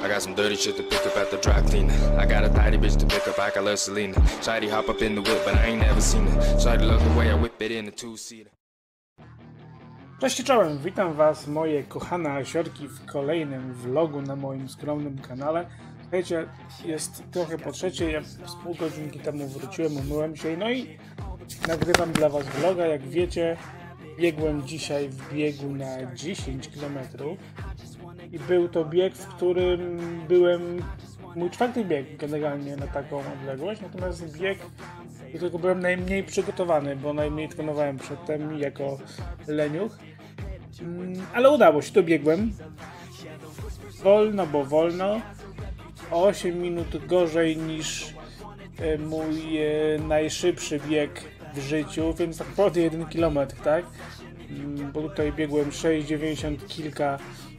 I got some dirty shit to pick up at the dry cleaner. I got a tidy bitch to pick up, I got love Selena. Shawty hop up in the whip, but I ain't never seen her. Shawty love the way I whip it in a two-seater. Cześć, czołem, witam was moje kochane asiorki w kolejnym vlogu na moim skromnym kanale. Słuchajcie, jest trochę po trzeciej, ja z pół godzinki temu wróciłem, umyłem się, no i nagrywam dla was vloga. Jak wiecie, biegłem dzisiaj w biegu na 10 km i był to bieg, w którym byłem, mój czwarty bieg generalnie na taką odległość, natomiast bieg, do którego byłem najmniej przygotowany, bo najmniej trenowałem przedtem jako leniuch. Ale udało się, dobiegłem. Wolno, bo wolno. O 8 minut gorzej niż mój najszybszy bieg w życiu, więc tak ponad 1 km, tak? Bo tutaj biegłem 6,90 kilka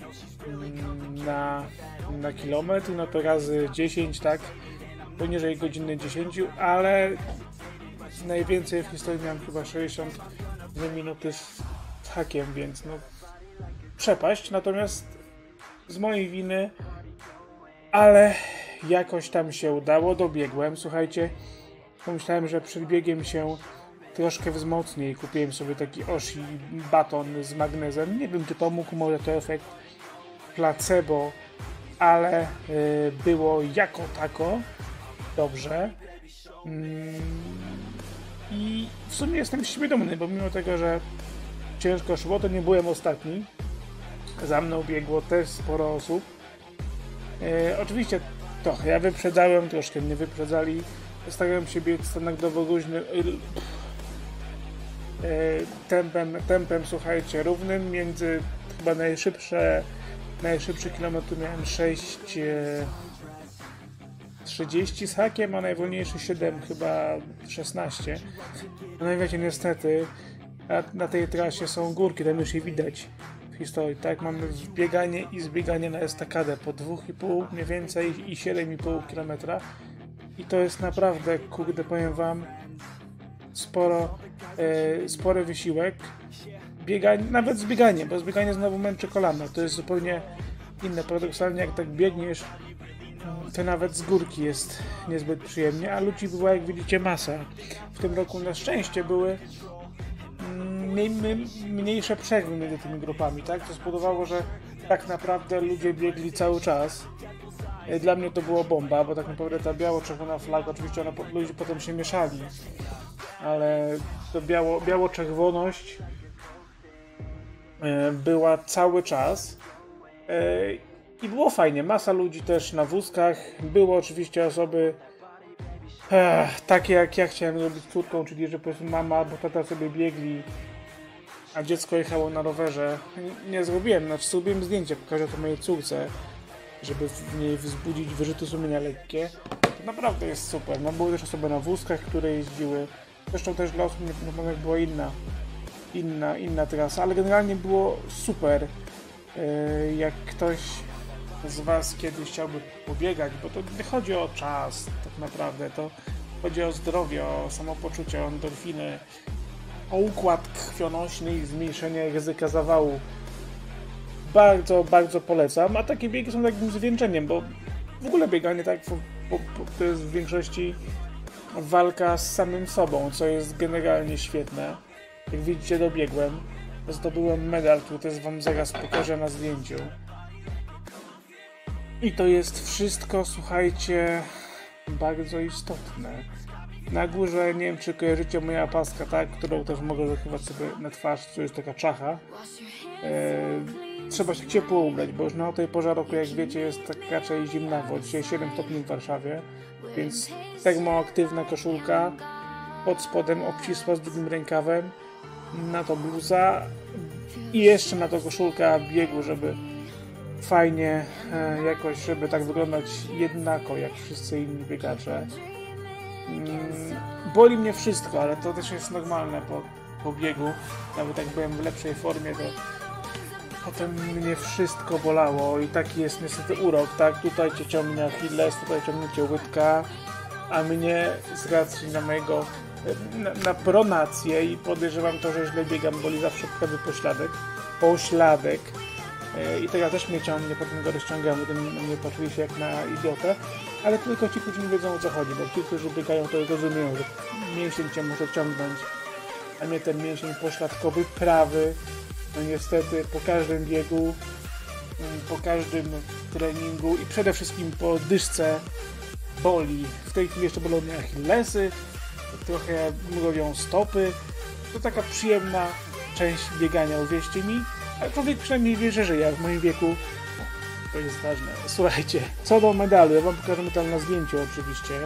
na kilometr, no to razy 10, tak? Poniżej godziny 10, ale najwięcej w historii miałem chyba 62 minuty z hakiem, więc no przepaść, natomiast z mojej winy, ale jakoś tam się udało, dobiegłem. Słuchajcie, pomyślałem, że przed biegiem się troszkę wzmocnię i kupiłem sobie taki Oshi baton z magnezem. Nie wiem, czy pomógł, może to efekt placebo, ale było jako tako dobrze. I w sumie jestem z siebie dumny, bo mimo tego, że ciężko szło, to nie byłem ostatni. Za mną biegło też sporo osób. Oczywiście trochę ja wyprzedzałem, troszkę mnie wyprzedzali. Starałem się biec standardowo luźnym tempem, słuchajcie, równym. Między chyba najszybszy kilometr miałem 6,30 z hakiem, a najwolniejszy 7, chyba 16. No i wiecie, niestety na tej trasie są górki, tam już je widać w historii, tak? Mamy bieganie i zbieganie na estakadę po 2,5 mniej więcej i 7,5 km. I to jest naprawdę, kurde, powiem wam, spory wysiłek. Bieganie, nawet zbieganie, bo zbieganie znowu męczy kolana. To jest zupełnie inne. Paradoksalnie, jak tak biegniesz, to nawet z górki jest niezbyt przyjemnie, a ludzi była, jak widzicie, masa. W tym roku na szczęście były mniejsze przerwy między tymi grupami, tak? To spowodowało, że tak naprawdę ludzie biegli cały czas. Dla mnie to było bomba, bo tak naprawdę ta biało-czerwona flaga, oczywiście ludzie potem się mieszali, ale to biało-czerwoność była cały czas i było fajnie. Masa ludzi też na wózkach. Było oczywiście osoby takie jak ja chciałem zrobić z córką, czyli że powiedzmy mama albo tata sobie biegli, a dziecko jechało na rowerze. Nie zrobiłem, zrobiłem zdjęcie, pokażę to mojej córce, żeby w niej wzbudzić wyrzuty sumienia lekkie. To naprawdę jest super. No, były też osoby na wózkach, które jeździły. Zresztą też dla osób niepełnosprawnych była inna trasa, ale generalnie było super. Jak ktoś z was kiedyś chciałby pobiegać, bo to nie chodzi o czas tak naprawdę, to chodzi o zdrowie, o samopoczucie, o endorfiny, o układ krwionośny i zmniejszenie ryzyka zawału. Bardzo, bardzo polecam, a takie biegi są takim zwieńczeniem, bo w ogóle bieganie tak to jest w większości walka z samym sobą, co jest generalnie świetne. Jak widzicie, dobiegłem, zdobyłem medal, który też wam zaraz pokażę na zdjęciu. I to jest wszystko, słuchajcie, bardzo istotne. Na górze, nie wiem, czy kojarzycie, moja paska, tak, którą też mogę zakrywać sobie na twarz, to jest taka czacha. Trzeba się ciepło ubrać, bo już na tej porze roku, jak wiecie, jest tak raczej zimnawo. Dzisiaj 7 stopni w Warszawie, więc termoaktywna koszulka, pod spodem obcisła z długim rękawem, na to bluza i jeszcze na to koszulka biegu, żeby fajnie jakoś, żeby tak wyglądać jednako jak wszyscy inni biegacze. Boli mnie wszystko, ale to też jest normalne po biegu. Nawet jak byłem w lepszej formie, to potem mnie wszystko bolało i taki jest niestety urok, tak? Tutaj cię ciągnie Achilles, tutaj ciągnie cię łydka, a mnie z racji na mojego na pronację i podejrzewam to, że źle biegam, boli zawsze prawy pośladek. I teraz też mnie ciągnie, potem go rozciągamy, to nie patrzyli się jak na idiotę, ale tylko ci, którzy nie wiedzą o co chodzi, bo ci, którzy biegają, to rozumieją, że mięsień cię może ciągnąć, a nie ten mięsień pośladkowy prawy. No niestety po każdym biegu, po każdym treningu i przede wszystkim po dyszce boli. W tej chwili jeszcze bolą mnie achillesy, trochę mrowią stopy. To taka przyjemna część biegania, uwierzcie mi. Ale człowiek przynajmniej wie, że żyje. W moim wieku to jest ważne. Słuchajcie, co do medalu, ja wam pokażę medal na zdjęciu oczywiście.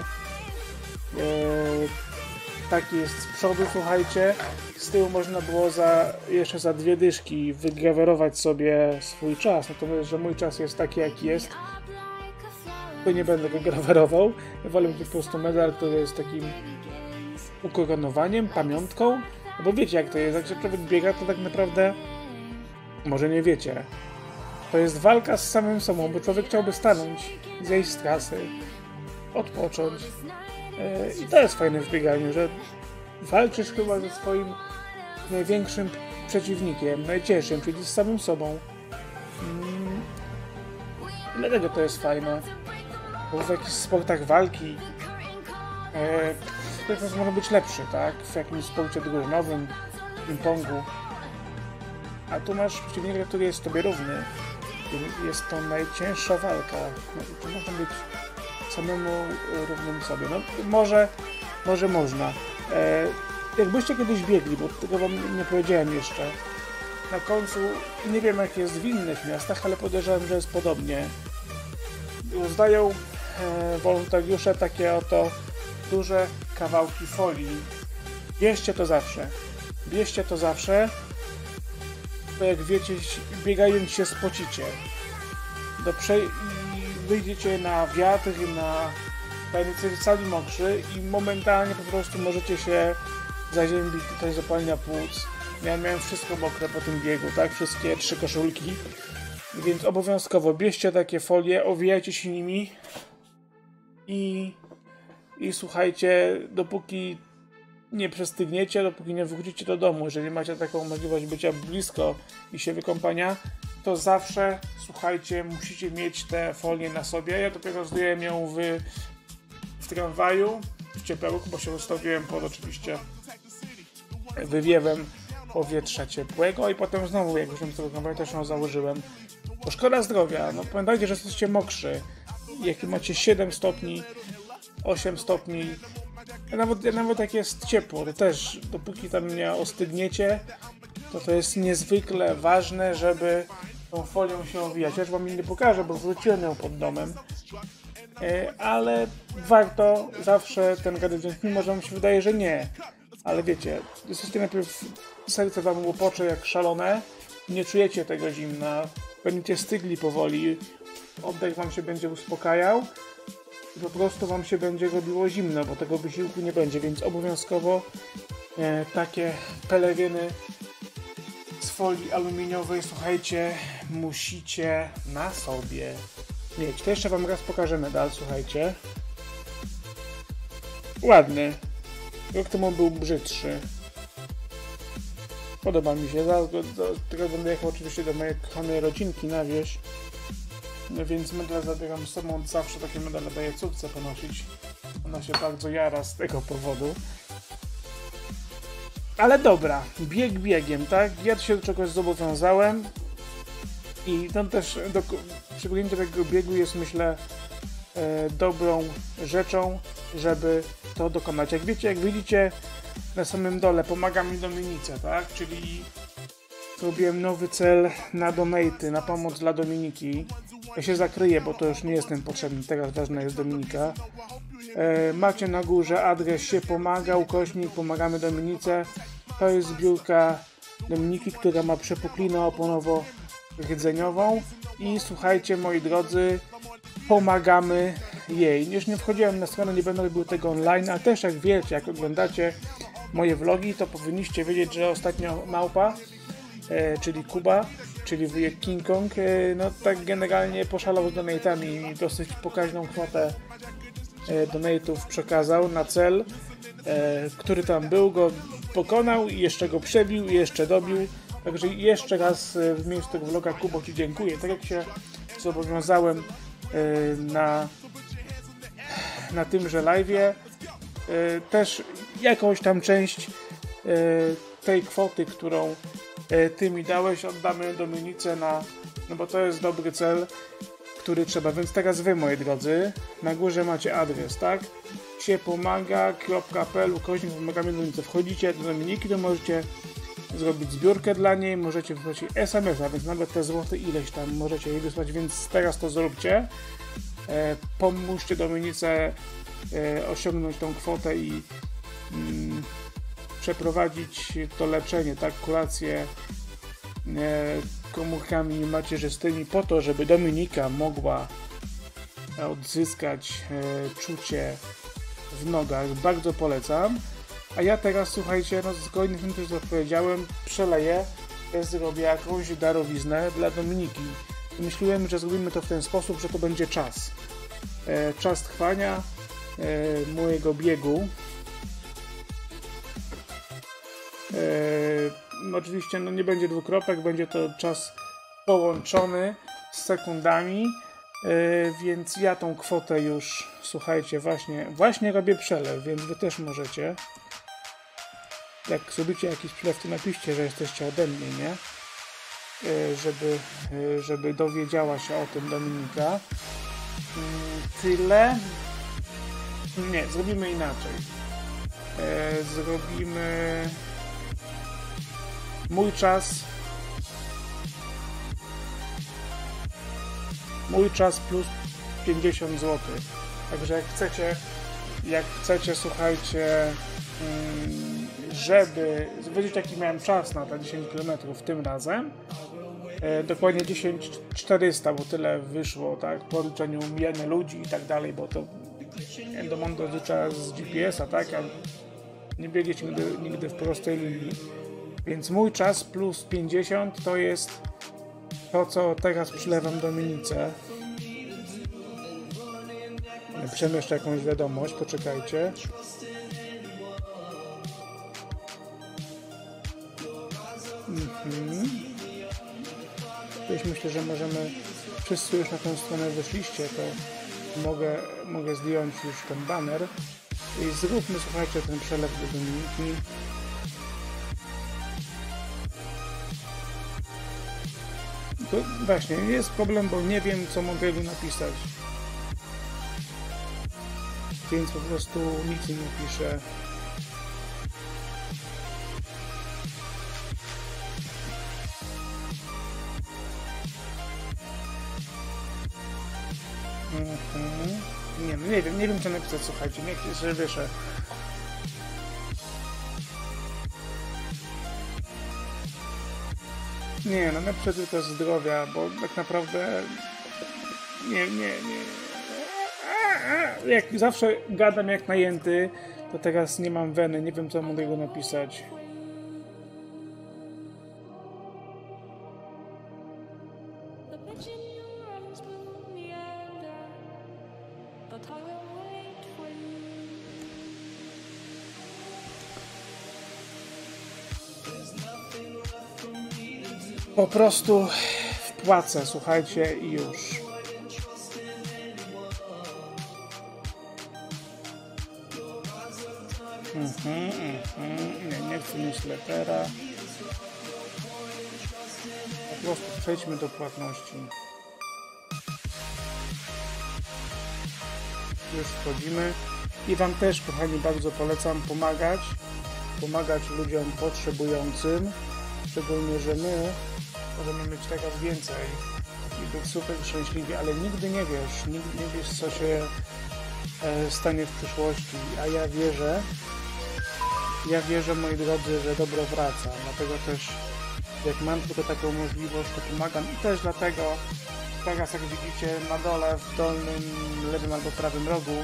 Taki jest z przodu, słuchajcie. Z tyłu można było jeszcze za 2 dyszki wygrawerować sobie swój czas. Natomiast, że mój czas jest taki, jaki jest, to nie będę go grawerował. Ja wolę po prostu medal, który jest takim ukoronowaniem, pamiątką. No bo wiecie jak to jest, jak się człowiek biega, to tak naprawdę, może nie wiecie, to jest walka z samym sobą, bo człowiek chciałby stanąć, zejść z trasy, odpocząć. I to jest fajne w bieganiu, że walczysz chyba ze swoim największym przeciwnikiem, najcięższym, czyli z samym sobą. Dlatego to jest fajne, bo w jakichś sportach walki to może być lepszy, tak? W jakimś sporcie drużynowym, ping-pongu. A tu masz przeciwnika, który jest tobie równy. Jest to najcięższa walka. Czy można być samemu równym sobie? No może można. Jakbyście kiedyś biegli, bo tego wam nie powiedziałem jeszcze. Na końcu, nie wiem jak jest w innych miastach, ale podejrzewam, że jest podobnie. Rozdają wolontariusze takie oto duże kawałki folii. Bierzcie to zawsze. Bierzcie to zawsze, bo jak wiecie, biegając się spocicie. I wyjdziecie na wiatr, na cali mokrzy i momentalnie po prostu możecie się zaziębić tutaj zapalenia płuc. Ja miałem wszystko mokre po tym biegu, tak? Wszystkie 3 koszulki. Więc obowiązkowo bierzcie takie folie, owijajcie się nimi i słuchajcie, dopóki nie przestygniecie, dopóki nie wrócicie do domu, jeżeli macie taką możliwość bycia blisko i się wykąpania, to zawsze, słuchajcie, musicie mieć te folie na sobie. Ja dopiero zdjąłem ją w tramwaju, w ciepełku, bo się ustawiłem pod oczywiście wywiewem powietrza ciepłego i potem znowu, jak wyszedłem z tego tramwaju, też ją założyłem. Bo szkoda zdrowia, no pamiętajcie, że jesteście mokrzy. Jak macie 7 stopni, 8 stopni, nawet jak jest ciepło, to też, dopóki tam nie ostygniecie, to jest niezwykle ważne, żeby tą folią się owijać. Ja już wam nie pokażę, bo wróciłem ją pod domem, ale warto zawsze ten gadżet wziąć, mimo że wam się wydaje, że nie. Ale wiecie, jesteście najpierw, serce wam łopocze jak szalone, nie czujecie tego zimna, będziecie stygli powoli, oddech wam się będzie uspokajał i po prostu wam się będzie robiło zimno, bo tego wysiłku nie będzie, więc obowiązkowo takie pelewiny z folii aluminiowej, słuchajcie, musicie na sobie mieć. To jeszcze wam raz pokażę medal, słuchajcie. Ładny. Rok temu był brzydszy. Podoba mi się. Teraz będę jechał oczywiście do mojej kochanej rodzinki na wieś. No więc medal zabieram z sobą. Zawsze takie medale daję córce ponosić. Ona się bardzo jara z tego powodu. Ale dobra, bieg biegiem, tak? Ja się do czegoś zobowiązałem. I tam też przybiegnięcie tego biegu jest, myślę, dobrą rzeczą, żeby to dokonać. Jak wiecie, jak widzicie na samym dole, pomaga mi Dominice, tak? Czyli zrobiłem nowy cel na donaty, na pomoc dla Dominiki. Ja się zakryję, bo to już nie jestem potrzebny, teraz ważna jest Dominika. Macie na górze adres się pomaga, ukośnik pomagamy Dominice. To jest zbiórka Dominiki, która ma przepuklinę oponowo-rdzeniową i słuchajcie, moi drodzy, pomagamy jej. Już nie wchodziłem na stronę, nie będę robił tego online, a też jak wiecie, jak oglądacie moje vlogi, to powinniście wiedzieć, że ostatnio małpa, czyli Kuba, czyli wujek King Kong, no tak generalnie poszalał z donatami i dosyć pokaźną kwotę donatów przekazał na cel, który tam był, go pokonał i jeszcze go przebił i jeszcze dobił. Także jeszcze raz w miejscu tego vloga, Kubo, Ci dziękuję. Tak jak się zobowiązałem na tymże live'ie, też jakąś tam część tej kwoty, którą Ty mi dałeś, oddamy Dominice no bo to jest dobry cel, który trzeba. Więc teraz Wy, moi drodzy, na górze macie adres, tak? siepomaga.pl/pomagamy Dominice. Wchodzicie do Dominiki, to możecie zrobić zbiórkę dla niej, możecie wysłać SMS-a, więc nawet te złote ileś tam możecie jej wysłać, więc teraz to zróbcie. Pomóżcie Dominice osiągnąć tą kwotę i przeprowadzić to leczenie, tak, kurację komórkami macierzystymi po to, żeby Dominika mogła odzyskać czucie w nogach. Bardzo polecam. A ja teraz, słuchajcie, no zgodnie z tym, co powiedziałem, przeleję, zrobię jakąś darowiznę dla Dominiki. Myślałem, że zrobimy to w ten sposób, że to będzie czas. Czas trwania mojego biegu. Oczywiście no nie będzie dwukropek, będzie to czas połączony z sekundami, więc ja tą kwotę już, słuchajcie, właśnie robię przelew, więc Wy też możecie. Jak zrobicie jakiś przelew, to napiszcie, że jesteście ode mnie, nie? Żeby dowiedziała się o tym Dominika. Tyle. Nie, zrobimy inaczej. Zrobimy mój czas plus 50 zł. Także jak chcecie, słuchajcie, żeby wiedzieć, jaki miałem czas na te 10 km tym razem, dokładnie 10.400, bo tyle wyszło, tak, po liczeniu mijania ludzi i tak dalej, bo to Endomondo rozlicza z GPS-a, tak, a nie biegniecie nigdy w prostej linii, więc mój czas plus 50 to jest to, co teraz przylewam Dominice. Napiszę jeszcze jakąś wiadomość, poczekajcie. Myślę, że możemy, wszyscy już na tę stronę wyszliście, to mogę zdjąć już ten baner i zróbmy, słuchajcie, ten przelew do Dominiki. To właśnie, jest problem, bo nie wiem, co mogę tu napisać, więc po prostu nic nie napiszę. Nie wiem co napisać, słuchajcie, niech się wyszę. Nie, no napiszę tylko zdrowia, bo tak naprawdę nie. Jak zawsze gadam jak najęty, to teraz nie mam weny, nie wiem co mogę go napisać. Po prostu wpłacę, słuchajcie, i już. Nie chcę mieć letera. Po prostu przejdźmy do płatności. Już wchodzimy. I Wam też, kochani, bardzo polecam pomagać ludziom potrzebującym. Szczególnie, że my możemy mieć teraz więcej i być super szczęśliwi, ale nigdy nie wiesz, co się stanie w przyszłości, a ja wierzę, moi drodzy, że dobro wraca, dlatego też jak mam tylko taką możliwość, to pomagam i też dlatego teraz, jak widzicie, na dole w dolnym lewym albo prawym rogu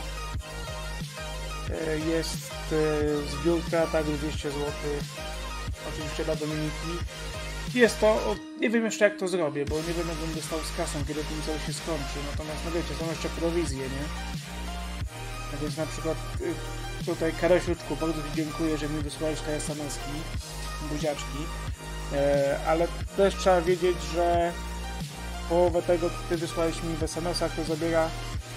jest zbiórka, tak, 200 zł, oczywiście dla Dominiki. Jest to, nie wiem jeszcze jak to zrobię, bo nie wiem jak będę stał z kasą, kiedy ten cały się skończy, natomiast no wiecie, są jeszcze prowizje, nie? A więc na przykład tutaj Karasiuczku, bardzo Ci dziękuję, że mi wysłałeś te SMS-ki, buziaczki. Ale też trzeba wiedzieć, że połowę tego, co ty wysłałeś mi w SMS-ach, to zabiera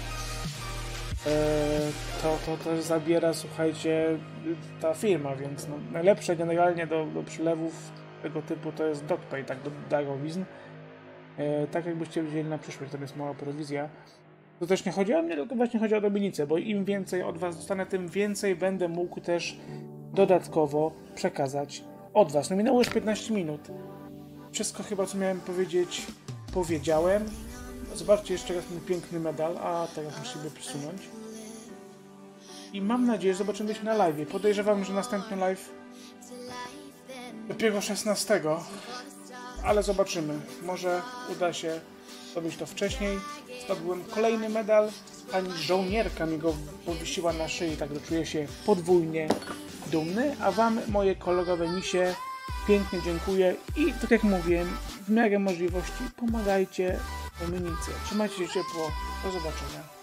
to zabiera, słuchajcie, ta firma, więc no, najlepsze generalnie do przylewów tego typu to jest DotPay, tak, do darowizn. Tak jakbyście widzieli na przyszłość, tam jest mała prowizja. To też nie chodzi o mnie, tylko właśnie chodzi o Dominicę, bo im więcej od was dostanę, tym więcej będę mógł też dodatkowo przekazać od was. No minęło już 15 minut. Wszystko chyba, co miałem powiedzieć, powiedziałem. Zobaczcie jeszcze raz ten piękny medal, a teraz muszę sobie przesunąć. I mam nadzieję, że zobaczymy się na live. Podejrzewam, że następny live dopiero 16, ale zobaczymy. Może uda się zrobić to wcześniej. Zdobyłem kolejny medal. Pani żołnierka mi go powiesiła na szyi, także czuję się podwójnie dumny. A wam, moje kolorowe misie, pięknie dziękuję i tak jak mówiłem, w miarę możliwości pomagajcie Dominice. Trzymajcie się ciepło. Do zobaczenia.